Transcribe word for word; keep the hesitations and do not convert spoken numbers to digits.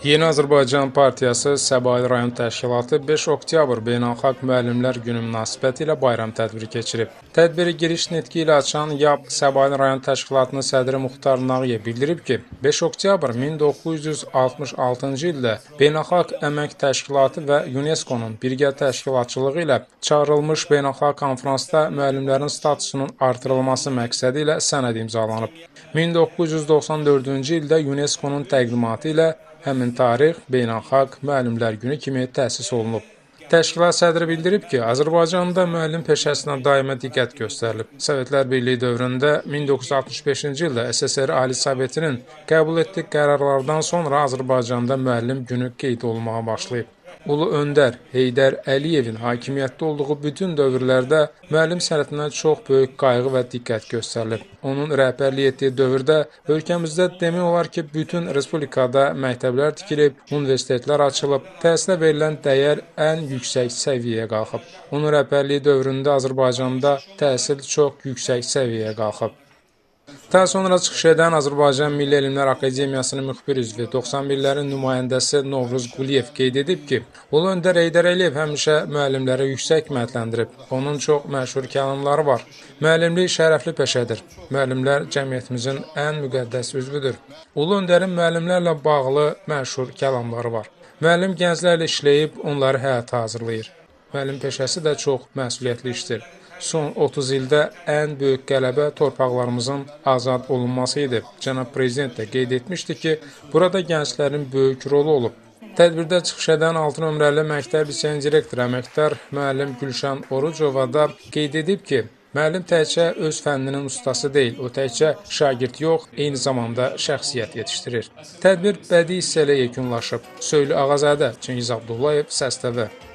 Yeni Azərbaycan Partiyası Səbail rayon təşkilatı beş oktyabr Beynəlxalq Müəllimlər Günü münasibətilə bayram tədbiri keçirib. Tədbiri giriş nitqi ilə açan Y A B Səbail rayon təşkilatının sədri Muxtar Nağıyev bildirib ki, beş oktyabr min doqquz yüz altmış altıncı ildə Beynəlxalq Əmək Təşkilatı və UNESCO-nun birgə təşkilatçılığı ilə çağırılmış beynəlxalq konfransda müəllimlərin statusunun artırılması məqsədi ilə sənəd imzalanıb. min doqquz yüz doxsan dördüncü ildə UNESCO-nun təqdimatı ilə həmin tarix Beynəlxalq Müəllimlər Günü kimi təsis olunub. Təşkilat sədri bildirib ki, Azərbaycanda müəllim peşəsinə daima diqqət göstərilib. Sovetlər Birliyi dövründə min doqquz yüz altmış beşinci ildə S S R Ali Sovetinin qəbul etdiyi qərarlardan sonra Azərbaycanda müəllim günü qeyd olunmağa başlayıb. Ulu öndər Heydər Əliyevin hakimiyyətdə olduğu bütün dövrlərdə müəllim sənətinə çox böyük qayğı və diqqət göstərilib. Onun rəhbərlik etdiyi dövrdə ölkəmizdə demək olar ki, bütün respublikada məktəblər tikilib, universitetlər açılıb, təhsilə verilən dəyər ən yüksək səviyyəyə qalxıb. Onun rəhbərliyi dövründə Azərbaycanda təhsil çox yüksək səviyyəyə qalxıb. Daha sonra çıxış edən Azərbaycan Milli Elmlər Akademiyasının müxbir üzvü doxsan birlərin nümayəndəsi Novruz Quliyev qeyd edib ki, Ulu öndər Heydər Əliyev həmişə müəllimləri yüksək qiymətləndirib. Onun çox məşhur kəlamları var. Müəllimlik şərəfli peşədir. Müəllimlər cəmiyyətimizin ən müqəddəs üzvüdür. Ulu öndərin müəllimlərlə bağlı məşhur kəlamları var. Müəllim gənclərlə işləyib, onları həyata hazırlayır. Müəllim peşəsi də çox məsuliyyətli işdir. Son otuz ildə ən böyük qələbə torpaqlarımızın azad olunması idi. Cənab Prezident də qeyd etmişdi ki, burada gənclərin böyük rolu olub. Tədbirdə çıxış edən altı nömrəli məktəb liseyin direktoru əməkdar müəllim Gülşən Orucova da qeyd edib ki, müəllim təkcə öz fənninin ustası deyil, o təkcə şagird yox, eyni zamanda şəxsiyyət yetişdirir. Tədbir bədii hissə ilə yekunlaşıb. Söylü Ağazadə, Çingiz Abdullayev, Səs T V.